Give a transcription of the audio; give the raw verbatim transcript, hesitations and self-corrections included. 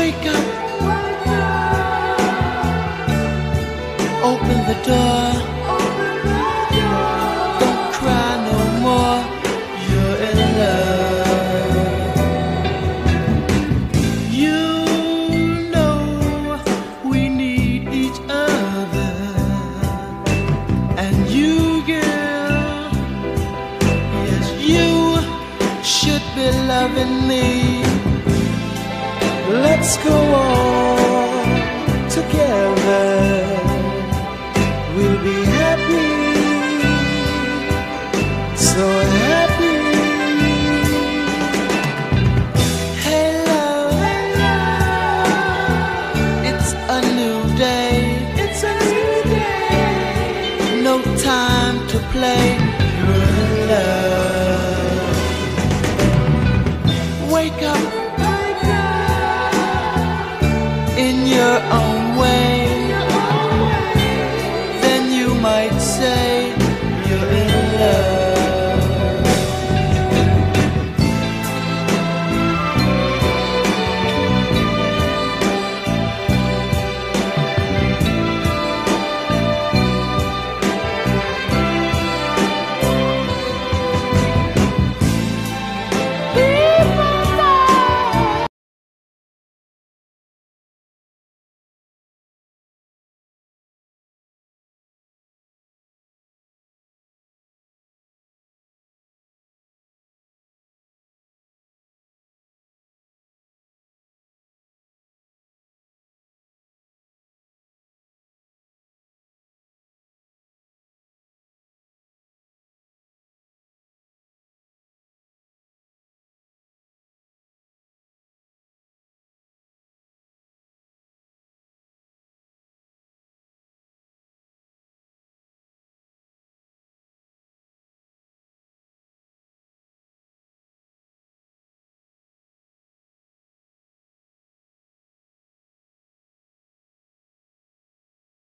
wake up, open the door, don't cry no more, you're in love. You know we need each other, and you, girl, yes, you should be loving me. Let's go